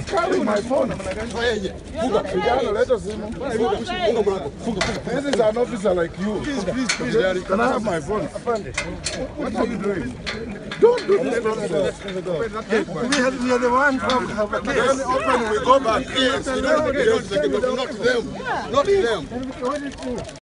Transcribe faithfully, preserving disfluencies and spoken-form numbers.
He's carrying my phone. Let us see. This is an officer like you. Please, please, please. Can I have my phone? What are you doing? Don't do this. We are the ones who have a case. Open, we go back. Yes, not them. Not them.